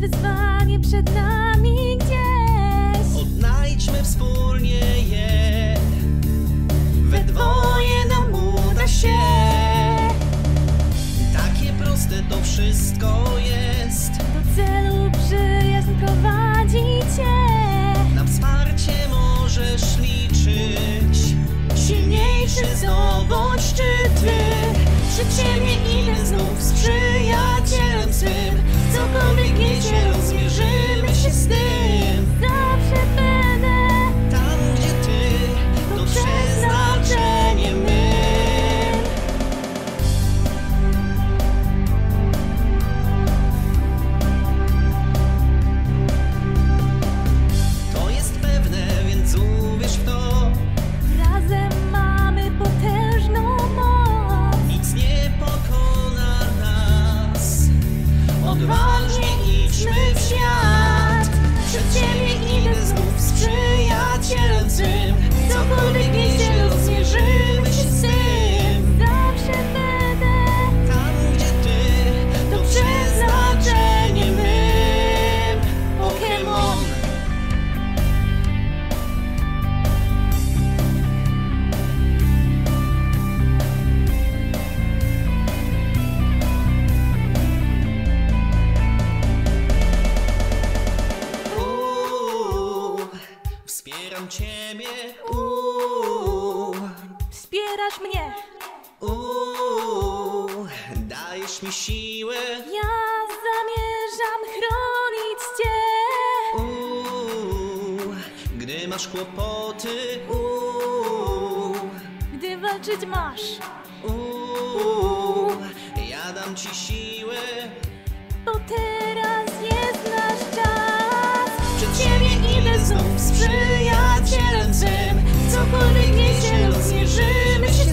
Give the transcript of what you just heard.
wyzwanie przed nami gdzieś. Odnajdźmy wspólnie je, we dwoje nam uda się. Takie proste to wszystko jest, Do celu przyjaźń prowadzi cię. na wsparcie możesz liczyć. Silniejszy zdobądź szczyty. Przed siebie idę znów z przyjacielem swym. Cokolwiek niesie, rozmierzymy się z tym. Zawsze będę Tam gdzie ty, to przeznaczenie my. To jest pewne, więc uwierz w to. razem mamy potężną moc. Nic nie pokona nas. Odważnie idźmy w świat. Przed siebie idę znów z przyjacielem swym. Cokolwiek niesie, rozmierzymy się z tym. Zawsze będę Tam gdzie ty, to przeznaczenie mym. Pokémon. Wspieram ciebie. wspierasz mnie. Dajesz mi siłę. Ja zamierzam chronić cię. Gdy masz kłopoty. Gdy walczyć masz, Ja dam ci siłę. to teraz jest nasz czas. Przed siebie idę znów z przyjacielem swym. Cokolwiek niesie, rozmierzymy się